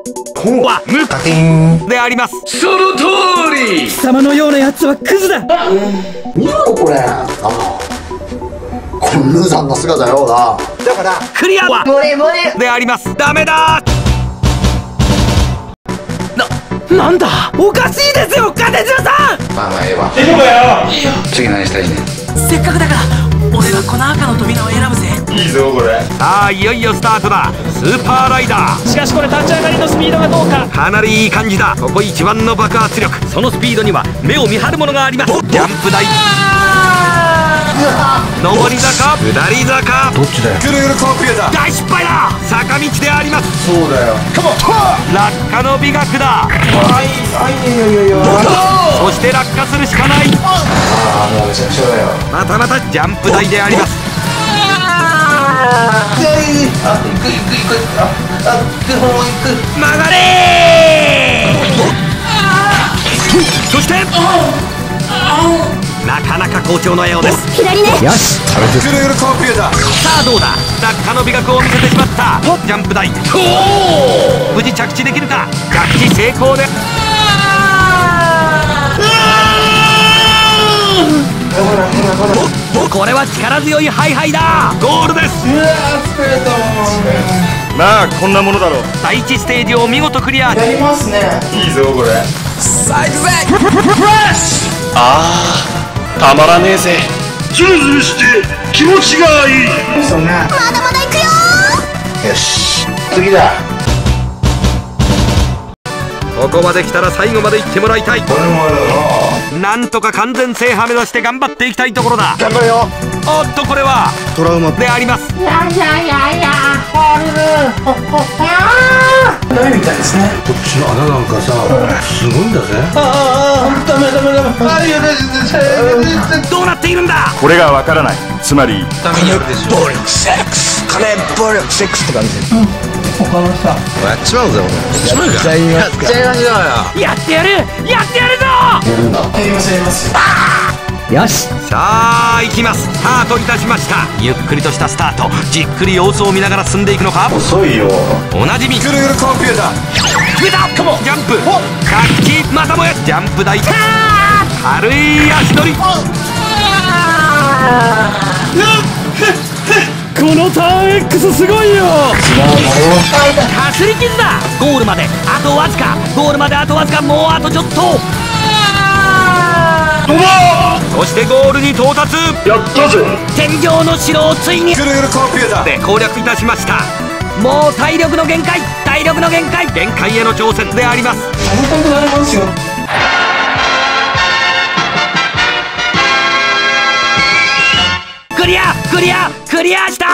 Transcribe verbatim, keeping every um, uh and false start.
こうは無課金であります。その通り。 貴様のようなやつはクズだ。 見ろこれ。ああ、このルーさんの姿よな。だからクリアはであります。ダメだ。な、なんだ。おかしいですよ、金城さん。 まあまあええわ。 大丈夫かよ。 次何したいね。 せっかくだから俺がこの赤の扉を選ぶぜ。 いいぞこれ。さあいよいよスタートだ。スーパーライダー。 しかしこれ立ち上がりのスピードがどうか。 かなりいい感じだ。ここ一番の爆発力。そのスピードには目を見張るものがあります。ジャンプ台、上り坂、下り坂、 どっちだよ。 ぐるぐるコンピューター。大失敗だ。坂道であります。 そうだよ。カモン。 落下の美学だ。 はいはいいやいやいや。 そして落下するしかない。 ああもうめちゃくちゃだよ。 またまたジャンプ台であります。 あ、行く行く行く。あ、あ、行く方行く。 曲がれー。そしてなかなか好調のようです。 左ね。よし。 ぐるぐるコンピューター。さあどうだ。落下の美学を見せてしまった。ジャンプ台。無事着地できるか。着地成功で。これは力強いハイハイだ。ゴールです。 うわー疲れたもん。 まあこんなものだろう。だいいちステージを見事クリア。 やりますね。 いいぞこれ。 さあ行くぜ。 あーたまらねえぜ。ズルズルして気持ちがいい。 そうね。 まだまだ行くよ。 よし次だ。 ここまで来たら最後まで行ってもらいたい。 これもあるだろ。 なんとか完全制覇目指して頑張っていきたいところだ。 頑張れよ。 おっとこれはトラウマであります。 やいやいやいやあるダメみたいですね。こっちの穴なんかさすごいんだぜ。ああダメダメダメ。あいやどうなっているんだ。 これがわからない。つまりダメによるでしょ。暴力セックス金暴力セックスって感じ。うん他の人やっちまうぜ俺。やっちゃいましょうよ。 やってやるやってやるぞ。 やるんだ。やりますやります。 よし。 さあ行きます。スタートいたしました。ゆっくりとしたスタート。じっくり様子を見ながら進んでいくのか。 遅いよ。 おなじみぐるぐるコンピューター。決めた。ジャンプ活気またもやジャンプ台。軽い足取り。 このターン X すごいよ。 かすり傷だ。ゴールまであとわずか。ゴールまであとわずか。もうあとちょっと。そしてゴールに到達。 やったぜ。 天井の城をついにぐるぐるコンピューターで攻略いたしました。もう体力の限界体力の限界限界への挑戦であります。 重たくなりますよ。 クリアクリアクリアした。